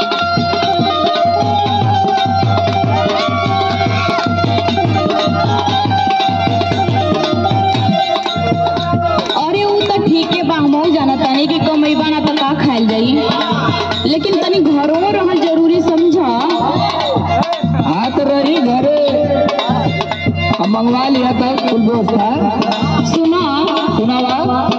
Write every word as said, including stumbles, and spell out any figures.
लेकिन तनी घरों रहल जरूरी समझा। हाँ तो रही घरे हम मंगवा लिया था फुल व्यवस्था। सुना सुनावा।